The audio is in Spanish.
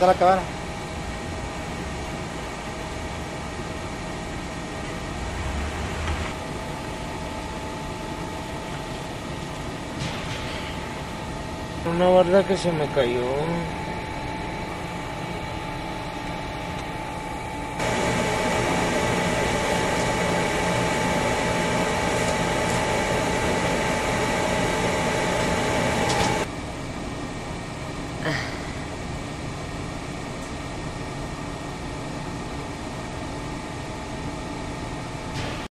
está la cámara? Una barda que se me cayó.